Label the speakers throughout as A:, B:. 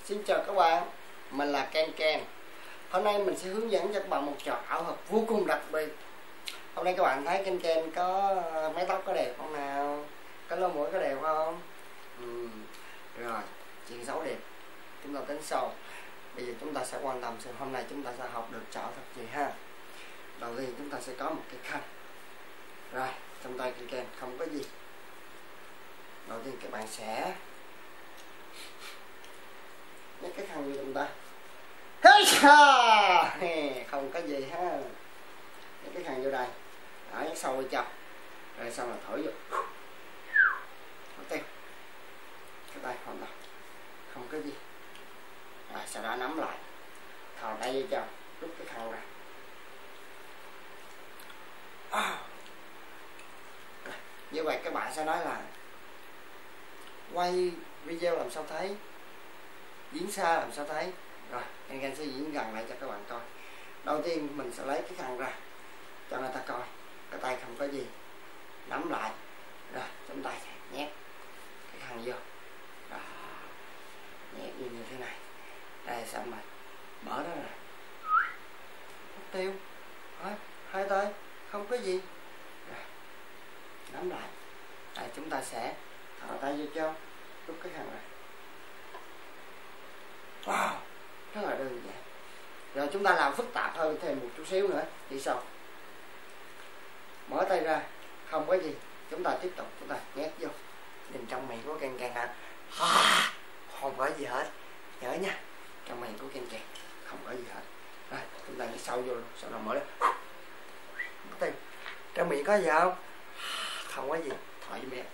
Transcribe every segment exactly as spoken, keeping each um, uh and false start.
A: Xin chào các bạn, mình là Ken Ken. Hôm nay mình sẽ hướng dẫn cho các bạn một trò ảo thuật vô cùng đặc biệt. Hôm nay các bạn thấy Ken Ken có mái tóc có đẹp không nào? Có lông mũi có đẹp không? Ừ. Rồi, chuyện xấu đẹp chúng ta tính sau. Bây giờ chúng ta sẽ quan tâm xem hôm nay chúng ta sẽ học được trò ảo thuật gì ha. Đầu tiên chúng ta sẽ có một cái khăn. Rồi, trong tay Ken Ken không có gì. Đầu tiên các bạn sẽ nhét cái khăn vô trong ta. Không có gì ha. Nhét cái khăn vô đây. Đó, nhét sâu vô trong. Rồi xong là thổi vô. Thổi tiêu. Cái tay hoàn toàn không có gì. Rồi sau đó nắm lại. Thò tay vô trong. Rút cái khăn ra. Rồi, như vậy các bạn sẽ nói là quay video làm sao thấy, diễn xa làm sao thấy. Rồi Ken Ken sẽ diễn gần lại cho các bạn coi. Đầu tiên mình sẽ lấy cái khăn ra cho người ta coi. Cái tay không có gì, nắm lại. Rồi chúng ta sẽ nhét cái khăn vô. Đó, nhét như, như thế này. Đây xong rồi mở đó rồi, mất tiêu. Đó, hai tay không có gì. Rồi nắm lại. Đây chúng ta sẽ thò tay vô cho rút cái khăn này. Wow, rất là đơn giản. Rồi chúng ta làm phức tạp hơn thêm một chút xíu nữa thì sao? Mở tay ra không có gì, chúng ta tiếp tục chúng ta nhét vô. Nhìn trong miệng của Ken Ken hả? À, không có gì hết. Nhớ nha, trong miệng của Ken Ken không có gì hết. Rồi chúng ta nhét sâu vô luôn, sau đó mở ra. Mất tiêu. Trong miệng có gì không? Không có gì. Thổi cho mẹ.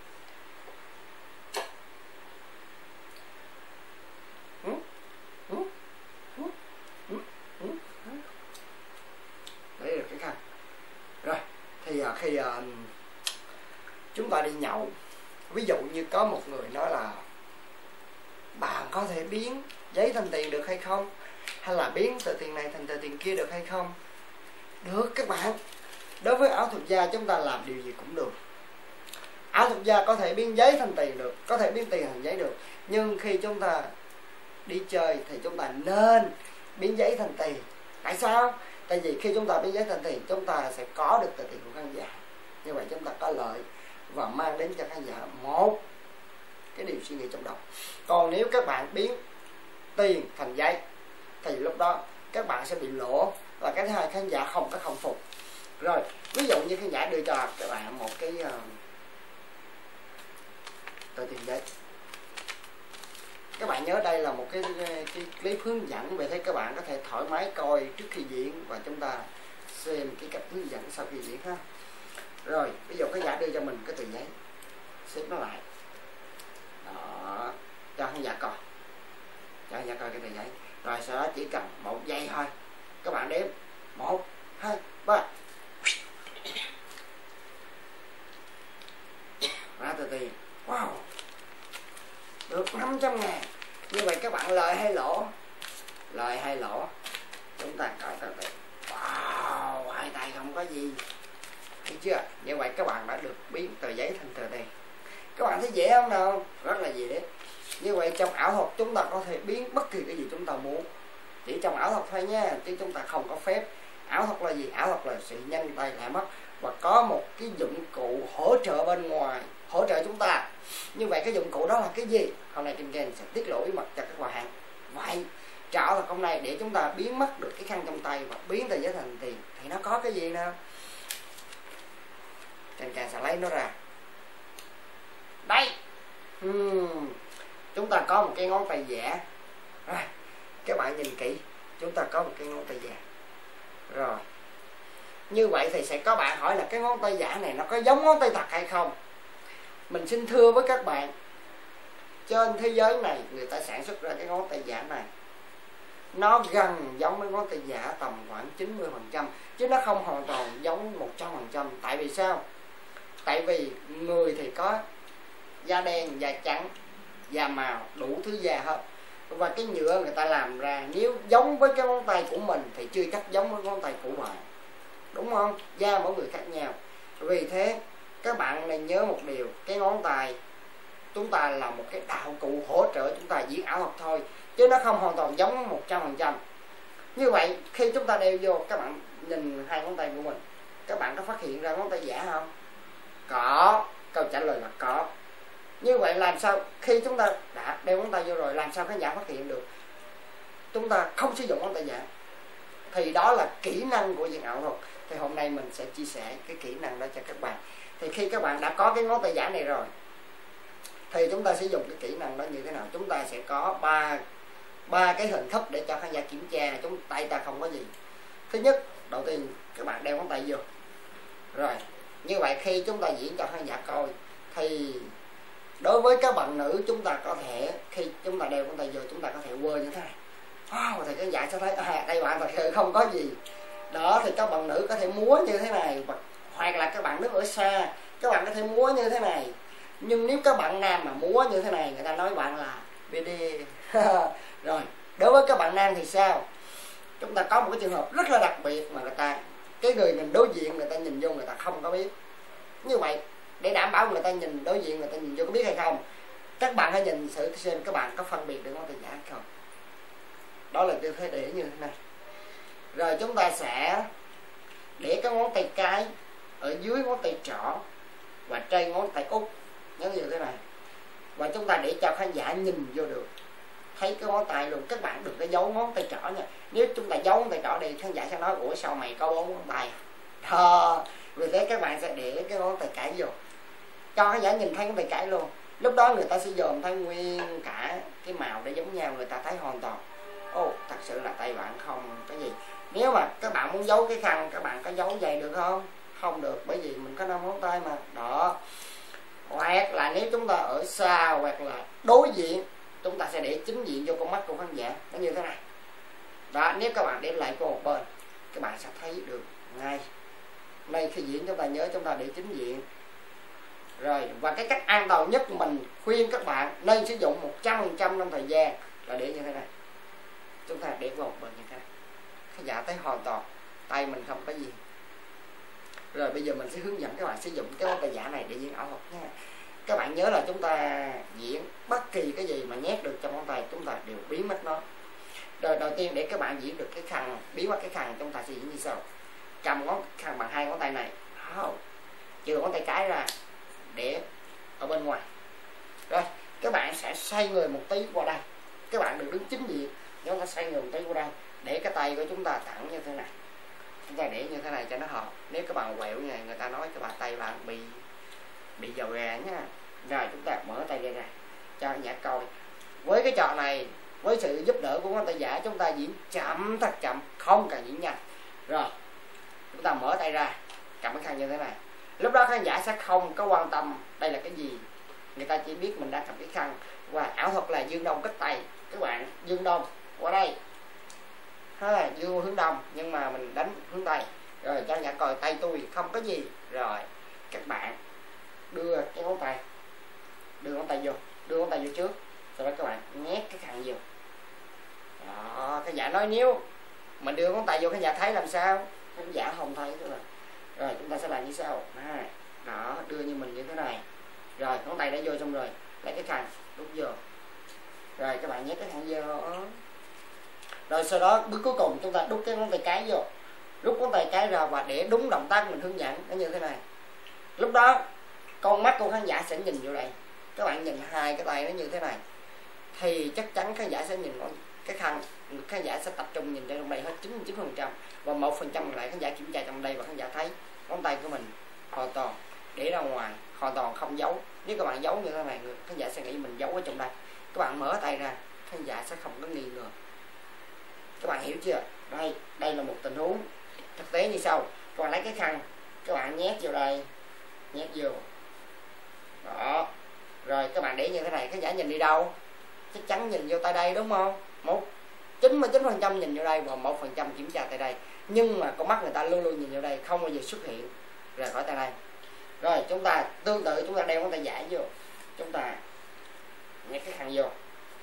A: Đấy được cái khăn. Rồi thì uh, khi uh, chúng ta đi nhậu, ví dụ như có một người nói là bạn có thể biến giấy thành tiền được hay không, hay là biến tờ tiền này thành tờ tiền kia được hay không? Được các bạn. Đối với ảo thuật gia chúng ta làm điều gì cũng được. Ảo thuật gia có thể biến giấy thành tiền được, có thể biến tiền thành giấy được. Nhưng khi chúng ta đi chơi thì chúng ta nên biến giấy thành tiền. Tại sao? Tại vì khi chúng ta biến giấy thành tiền, chúng ta sẽ có được tờ tiền của khán giả. Như vậy chúng ta có lợi và mang đến cho khán giả một cái điều suy nghĩ trong đầu. Còn nếu các bạn biến tiền thành giấy thì lúc đó các bạn sẽ bị lỗ, và cái thứ hai khán giả không có không phục. Rồi ví dụ như khán giả đưa cho các bạn một cái uh, tờ tiền giấy. Các bạn nhớ đây là một cái, cái clip hướng dẫn, về thế các bạn có thể thoải mái coi trước khi diễn và chúng ta xem cái cách hướng dẫn sau khi diễn ha. Rồi ví dụ cái giả đưa cho mình cái tờ giấy, xếp nó lại. Đó, cho khán giả coi, cho khán giả coi cái tờ giấy. Rồi sau đó chỉ cần một giây thôi, các bạn đếm một, hai, ba, ra tờ tiền. Wow, được năm trăm ngàn. Như vậy các bạn lời hay lỗ? Lời hay lỗ? Chúng ta coi tờ tiền. Wow, hai tay không có gì. Thấy chưa? Như vậy các bạn đã được biến tờ giấy thành tờ tiền. Các bạn thấy dễ không nào? Rất là dễ. Như vậy trong ảo thuật chúng ta có thể biến bất kỳ cái gì chúng ta muốn. Chỉ trong ảo thuật thôi nha, chứ chúng ta không có phép. Ảo thuật là gì? Ảo thuật là sự nhanh tay lẹ mắt, và có một cái dụng cụ hỗ trợ bên ngoài hỗ trợ chúng ta. Như vậy cái dụng cụ đó là cái gì? Hôm nay Ken Ken sẽ tiết lộ bí mật cho các bạn. Vậy trò ảo thuật hôm nay để chúng ta biến mất được cái khăn trong tay và biến tờ giấy thành tiền thì nó có cái gì nào? Ken Ken sẽ lấy nó ra. Đây. Hmm. Chúng ta có một cái ngón tay giả. Rồi các bạn nhìn kỹ, chúng ta có một cái ngón tay giả. Rồi như vậy thì sẽ có bạn hỏi là cái ngón tay giả này nó có giống ngón tay thật hay không? Mình xin thưa với các bạn, trên thế giới này người ta sản xuất ra cái ngón tay giả này, nó gần giống với ngón tay giả tầm khoảng chín mươi phần trăm, chứ nó không hoàn toàn giống một trăm phần trăm. Tại vì sao? Tại vì người thì có da đen, da trắng, da màu, đủ thứ da hết. Và cái nhựa người ta làm ra nếu giống với cái ngón tay của mình thì chưa chắc giống với ngón tay của bạn. Đúng không? Da mỗi người khác nhau. Vì thế các bạn nên nhớ một điều, cái ngón tay chúng ta là một cái đạo cụ hỗ trợ chúng ta diễn ảo thuật thôi, chứ nó không hoàn toàn giống một trăm phần trăm. Như vậy khi chúng ta đeo vô, các bạn nhìn hai ngón tay của mình, các bạn có phát hiện ra ngón tay giả không? Có. Câu trả lời là có. Như vậy làm sao khi chúng ta đã đeo ngón tay vô rồi, làm sao khán giả phát hiện được chúng ta không sử dụng ngón tay giả? Thì đó là kỹ năng của diễn ảo thuật. Thì hôm nay mình sẽ chia sẻ cái kỹ năng đó cho các bạn. Thì khi các bạn đã có cái ngón tay giả này rồi, thì chúng ta sử dụng cái kỹ năng đó như thế nào? Chúng ta sẽ có ba ba cái hình thức để cho khán giả kiểm tra chúng tay ta không có gì. Thứ nhất, đầu tiên các bạn đeo ngón tay vô. Rồi, như vậy khi chúng ta diễn cho khán giả coi, thì đối với các bạn nữ, chúng ta có thể khi chúng ta đeo ngón tay vô, chúng ta có thể quơ như thế này. Wow, thì khán giả sẽ thấy à, đây bạn thật sự không có gì. Đó, thì các bạn nữ có thể múa như thế này, hoặc là các bạn đứng ở xa, các bạn có thể múa như thế này. Nhưng nếu các bạn nam mà múa như thế này, người ta nói bạn là bê đê. Rồi, đối với các bạn nam thì sao? Chúng ta có một cái trường hợp rất là đặc biệt mà người ta, cái người mình đối diện người ta nhìn vô người ta không có biết. Như vậy, để đảm bảo người ta nhìn đối diện người ta nhìn vô có biết hay không, các bạn hãy nhìn sự xem các bạn có phân biệt được ngón tay giả hay không. Đó là tư thế để như thế này. Rồi chúng ta sẽ để cái ngón tay cái ở dưới ngón tay trỏ và trên ngón tay út, nhớ như thế này. Và chúng ta để cho khán giả nhìn vô được, thấy cái ngón tay luôn. Các bạn đừng có giấu ngón tay trỏ nha. Nếu chúng ta giấu ngón tay trỏ đi, khán giả sẽ nói ủa sao mày có bốn ngón tay đó. Vì thế các bạn sẽ để cái ngón tay cái vô, cho khán giả nhìn thấy ngón tay cái luôn. Lúc đó người ta sẽ dòm thấy nguyên cả cái màu để giống nhau, người ta thấy hoàn toàn ồ oh, thật sự là tay bạn không cái gì. Nếu mà các bạn muốn giấu cái khăn, các bạn có giấu vậy được không? Không được, bởi vì mình có năm ngón tay mà. Đó. Hoặc là nếu chúng ta ở xa hoặc là đối diện, chúng ta sẽ để chính diện vô con mắt của khán giả, nó như thế này. Đó, nếu các bạn để lại qua một bên, các bạn sẽ thấy được ngay. Nay khi diễn chúng ta nhớ chúng ta để chính diện. Rồi, và cái cách an toàn nhất mình khuyên các bạn nên sử dụng một trăm phần trăm trong thời gian là để như thế này. Chúng ta để vào một bên như thế này, khán giả thấy hoàn toàn tay mình không có gì. Rồi bây giờ mình sẽ hướng dẫn các bạn sử dụng cái ngón tay giả này để diễn ảo thuật nha. Các bạn nhớ là chúng ta diễn bất kỳ cái gì mà nhét được trong ngón tay, chúng ta đều biến mất nó. Rồi đầu tiên để các bạn diễn được cái khăn, biến mất cái khăn, chúng ta sẽ diễn như sau. Cầm ngón khăn bằng hai ngón tay này, trừ ngón tay cái ra, để ở bên ngoài. Rồi các bạn sẽ xoay người một tí qua đây. Các bạn đừng đứng chính diện, chúng ta xoay người một tí qua đây, để cái tay của chúng ta thẳng như thế này. Chúng ta để như thế này cho nó hợp. Nếu các bạn quẹo như này, người ta nói các bạn tay bạn bị bị dầu gà nhá. Rồi chúng ta mở tay ra ra cho khán giả coi. Với cái trò này, với sự giúp đỡ của ngón tay giả, chúng ta diễn chậm thật chậm, không cần diễn nhanh. Rồi chúng ta mở tay ra, cầm cái khăn như thế này. Lúc đó khán giả sẽ không có quan tâm đây là cái gì, người ta chỉ biết mình đang cầm cái khăn. Và ảo thuật là dương đông kích tây. Các bạn dương đông qua đây, ha, dương hướng đông nhưng mà mình đánh hướng tây. Rồi cho khán giả coi tay tôi không có gì. Rồi các bạn đưa cái ngón tay, đưa ngón tay vô, đưa ngón tay vô trước, sau đó các bạn nhét cái khăn vô. Đó, khán giả nói nếu mình đưa ngón tay vô khán giả thấy làm sao? Khán giả không thấy nữa. Rồi chúng ta sẽ làm như sau. À, đó, đưa như mình như thế này. Rồi ngón tay đã vô xong rồi, lấy cái khăn đút vô. Rồi các bạn nhét cái khăn vô. Rồi sau đó bước cuối cùng chúng ta đút cái ngón tay cái vô, rút ngón tay cái ra và để đúng động tác mình hướng dẫn, nó như thế này. Lúc đó con mắt của khán giả sẽ nhìn vô đây. Các bạn nhìn hai cái tay nó như thế này, thì chắc chắn khán giả sẽ nhìn cái khăn, khán giả sẽ tập trung nhìn trong đây hết chín mươi chín phần trăm, và một phần trăm lại khán giả kiểm tra trong đây và khán giả thấy ngón tay của mình hoàn toàn để ra ngoài, hoàn toàn không giấu. Nếu các bạn giấu như thế này, khán giả sẽ nghĩ mình giấu ở trong đây. Các bạn mở tay ra, khán giả sẽ không có nghi ngờ. Các bạn hiểu chưa? Đây, đây là một tình huống thực tế như sau. Các bạn lấy cái khăn, các bạn nhét vô đây, nhét vô. Đó. Rồi các bạn để như thế này, khán giả nhìn đi đâu? Chắc chắn nhìn vô tay đây đúng không? Một chín mươi chín phần trăm nhìn vô đây và một phần trăm kiểm tra tay đây. Nhưng mà con mắt người ta luôn luôn nhìn vô đây, không bao giờ xuất hiện rời khỏi tay đây. Rồi chúng ta tương tự chúng ta đeo ngón tay giả vô, chúng ta nhét cái khăn vô.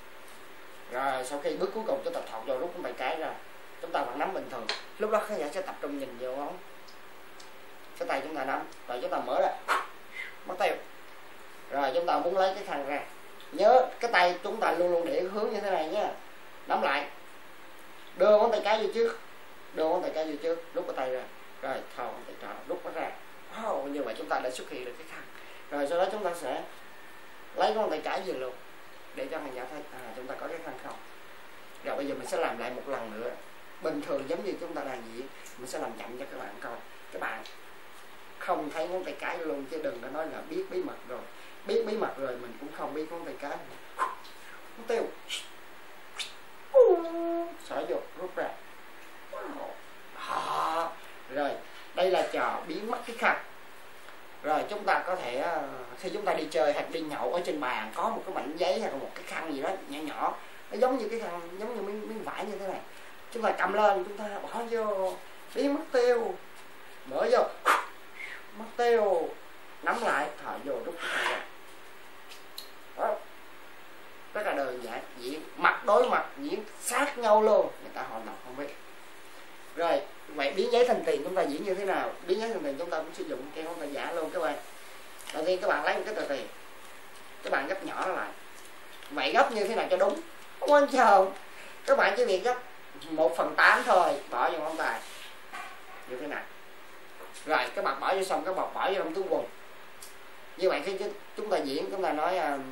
A: Rồi sau khi bước cuối cùng chúng ta thọt vô, rút ngón tay cái ra, chúng ta vẫn nắm bình thường. Lúc đó khán giả sẽ tập trung nhìn vô ngón, cái tay chúng ta nắm. Rồi chúng ta mở ra, bắt tay Rồi chúng ta muốn lấy cái khăn ra, nhớ cái tay chúng ta luôn luôn để hướng như thế này nhé, nắm lại, đưa ngón tay cái vô trước, đưa ngón tay cái vô trước, rút cái tay ra, rồi thò ngón tay trỏ rút nó ra. Oh, như vậy chúng ta đã xuất hiện được cái khăn. Rồi sau đó chúng ta sẽ lấy ngón tay cái về luôn để cho khán giả thấy à, chúng ta có cái khăn không. Rồi bây giờ mình sẽ làm lại một lần nữa, bình thường giống như chúng ta đang diễn, mình sẽ làm chậm cho các bạn coi. Các bạn không thấy ngón tay cái luôn, chứ đừng có nói là biết bí mật rồi. Biết bí mật rồi mình cũng không biết ngón tay cái. Ngón tiêu xỏ vô rút ra. Đó. Rồi đây là trò biến mất cái khăn. Rồi chúng ta có thể khi chúng ta đi chơi hoặc đi nhậu, ở trên bàn có một cái mảnh giấy hay là một cái khăn gì đó nhỏ nhỏ, nó giống như cái khăn, giống như miếng, miếng vải như thế này, chúng ta cầm lên, chúng ta bỏ vô, biến mất tiêu, mở vô, mất tiêu, nắm lại, thở vô, rút cái khăn ra. Đó. Rất là đơn giản, diễn mặt đối mặt, diễn sát nhau luôn, người ta hoàn toàn không biết. Rồi vậy biến giấy thành tiền chúng ta diễn như thế nào? Biến giấy thành tiền chúng ta cũng sử dụng cái ngón tay giả luôn các bạn. Đầu tiên các bạn lấy một cái tờ tiền, các bạn gấp nhỏ nó lại. Vậy gấp như thế nào cho đúng? Không quan trọng, các bạn chỉ việc gấp một phần tám thôi, bỏ vô ngón tay như thế nào. Rồi các bạn bỏ vô xong, các bạn bỏ vô trong túi quần. Như vậy khi chúng ta diễn, chúng ta nói à,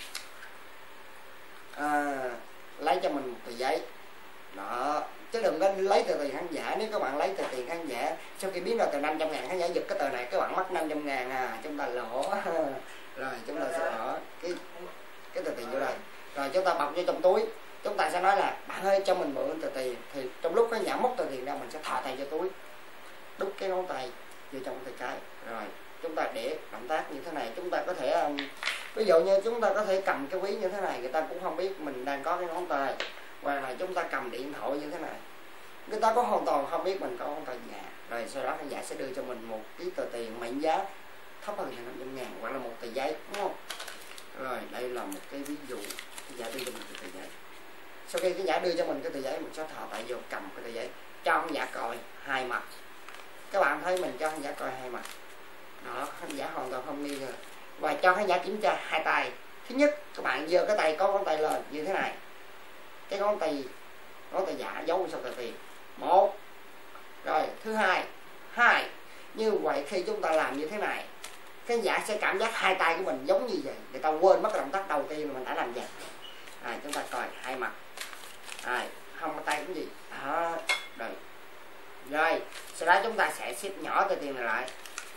A: à, lấy cho mình một tờ giấy đó, chứ đừng có lấy tờ tiền khán giả. Nếu các bạn lấy tờ tiền khán giả, sau khi biến ra tờ năm trăm ngàn, khán giả giật cái tờ này, các bạn mất năm trăm ngàn à, chúng ta lỗ. Rồi chúng ta sẽ bỏ cái cái tờ tiền vô đây, rồi chúng ta bọc vô trong túi. Chúng ta sẽ nói là bạn ơi cho mình mượn tờ tiền, thì trong lúc khán giả móc tờ tiền ra, mình sẽ thò tay vô túi, đút cái ngón tay vô trong tay cái. Rồi chúng ta để động tác như thế này. Chúng ta có thể um, ví dụ như chúng ta có thể cầm cái ví như thế này, người ta cũng không biết mình đang có cái ngón tay. Hoặc là chúng ta cầm điện thoại như thế này, người ta có hoàn toàn không biết mình có ngón tay giả. Rồi sau đó khán giả sẽ đưa cho mình một cái tờ tiền mệnh giá thấp hơn năm trăm ngàn, hoặc là một tờ giấy, đúng không? Rồi đây là một cái ví dụ, khán giả đưa cho mình cái tờ giấy. Sau khi khán giả đưa cho mình cái tờ giấy, mình sẽ thò tay vô cầm cái tờ giấy, cho khán giả coi hai mặt. Các bạn thấy mình cho khán giả coi hai mặt đó, khán giả hoàn toàn không nghi ngờ. Và cho khán giả kiểm tra hai tay. Thứ nhất, các bạn giơ cái tay, có ngón tay lên như thế này, cái ngón tay ngón tay giả giấu sau tờ tiền một. Rồi thứ hai, hai như vậy khi chúng ta làm như thế này, khán giả sẽ cảm giác hai tay của mình giống như vậy, người ta quên mất cái động tác đầu tiên mà mình đã làm vậy. À, chúng ta coi hai mặt, à, không có tay cũng gì đó. Rồi rồi sau đó chúng ta sẽ xếp nhỏ tờ tiền này lại,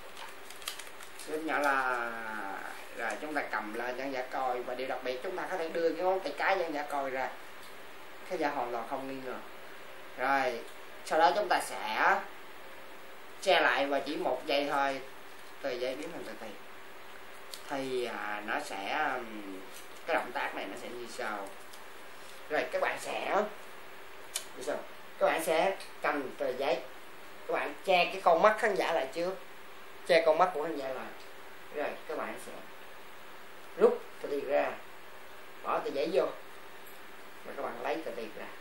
A: xếp nhỏ là rồi chúng ta cầm lên cho khán giả coi. Và điều đặc biệt, chúng ta có thể đưa cái ngón tay cái cho khán giả coi ra, khán giả hoàn toàn không nghi ngờ. Rồi sau đó chúng ta sẽ che lại, và chỉ một giây thôi tờ giấy biến thành tờ tiền. Thì à, nó sẽ cái động tác này nó sẽ như sau. Rồi các bạn sẽ như sau, các bạn sẽ cầm tờ giấy, các bạn che cái con mắt khán giả lại trước, che con mắt của khán giả lại. Rồi các bạn sẽ rút tờ tiền ra, bỏ tờ giấy vô, và các bạn lấy tờ tiền ra.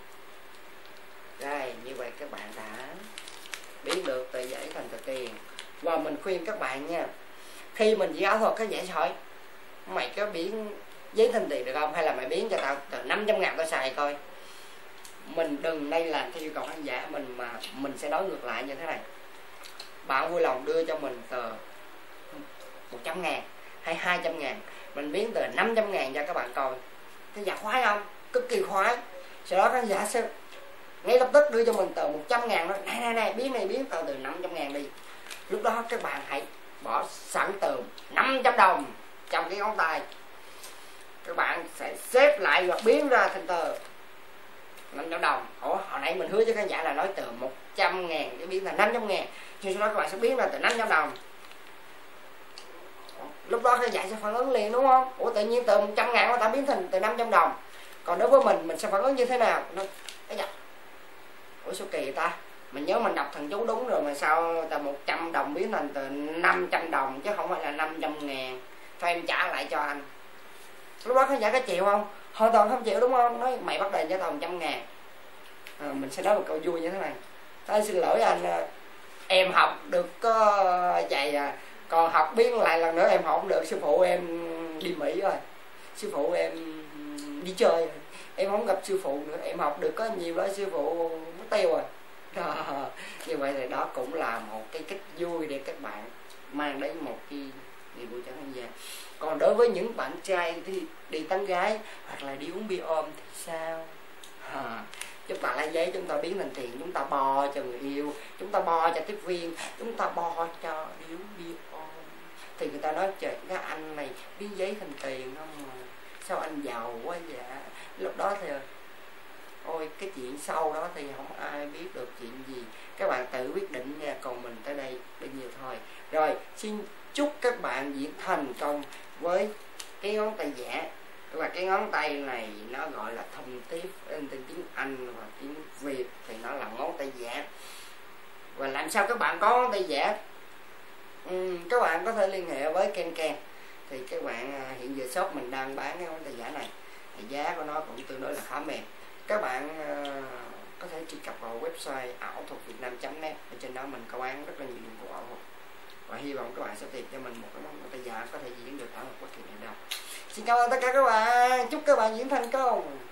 A: Rồi như vậy các bạn đã biến được tờ giấy thành tờ tiền. Và mình khuyên các bạn nha, khi mình diễn ảo thuật, các giải hỏi mày có biến giấy thành tiền được không, hay là mày biến cho tao tờ năm trăm ngàn tao xài coi. Mình đừng đây làm theo yêu cầu khán giả mình, mà mình sẽ nói ngược lại như thế này. Bạn vui lòng đưa cho mình tờ một trăm ngàn hay hai trăm ngàn, mình biến tờ năm trăm ngàn cho các bạn coi. Khán giả khoái không? Cực kỳ khoái. Sau đó khán giả sẽ ngay lập tức đưa cho mình tờ một trăm ngàn, nói này này này biến này biến tờ từ năm trăm ngàn đi. Lúc đó các bạn hãy bỏ sẵn tờ năm trăm đồng trong cái ngón tay, các bạn sẽ xếp lại và biến ra thành tờ năm trăm đồng. Ủa, hồi nãy mình hứa cho khán giả là nói tờ một trăm ngàn cái biến thành năm trăm ngàn, thì sau đó các bạn sẽ biến ra tờ năm trăm đồng. Lúc đó khán giả sẽ phản ứng liền, đúng không? Ủa tự nhiên tờ một trăm ngàn nó đã biến thành tờ năm trăm đồng. Còn đối với mình, mình sẽ phản ứng như thế nào? Nó cái ủa sao kỳ ta, mình nhớ mình đọc thần chú đúng rồi mà sao tờ một trăm đồng biến thành tờ năm trăm đồng chứ không phải là năm trăm ngàn, cho em trả lại cho anh. Lúc đó khán giả có chịu không? Hoàn toàn không chịu, đúng không? Nói mày bắt đền cho tao một trăm ngàn. À, mình sẽ nói một câu vui như thế này: thôi xin lỗi anh, em học được có vậy à, còn học biến lại lần nữa em học không được, sư phụ em đi Mỹ rồi, sư phụ em đi chơi rồi. Em không gặp sư phụ nữa, em học được có nhiều đó, sư phụ mất tiêu rồi đó. Như vậy thì đó cũng là một cái cách vui để các bạn mang đến một cái niềm vui cho khán giả. Còn đối với những bạn trai thì đi tán gái hoặc là đi uống bia ôm thì sao? À, chúng ta lấy giấy, chúng ta biến thành tiền, chúng ta bo cho người yêu, chúng ta bo cho tiếp viên, chúng ta bo cho đi uống bia ôm. Thì người ta nói trời, cái anh này biến giấy thành tiền không mà sao anh giàu quá vậy. Lúc đó thì ôi cái chuyện sau đó thì không ai biết được chuyện gì, các bạn tự quyết định nha. Còn mình tới đây bấy nhiêu thôi. Rồi xin chúc các bạn diễn thành công với cái ngón tay giả. Và cái ngón tay này nó gọi là thông tiếp, tên tiếng Anh và tiếng Việt thì nó là ngón tay giả. Và làm sao các bạn có ngón tay giả? Uhm, các bạn có thể liên hệ với Ken Ken. Thì các bạn hiện giờ shop mình đang bán cái ngón tay giả này, thì giá của nó cũng tương đối là khá mềm. Các bạn uh, có thể truy cập vào website ảo thuật việt nam chấm net, ở trên đó mình có bán rất là nhiều dụng cụ ảo thuật. Và hy vọng các bạn sẽ tìm cho mình một cái ngón tay giả có thể diễn được ảo thuật bất kỳ nào đâu. Xin cảm ơn tất cả các bạn, chúc các bạn diễn thành công.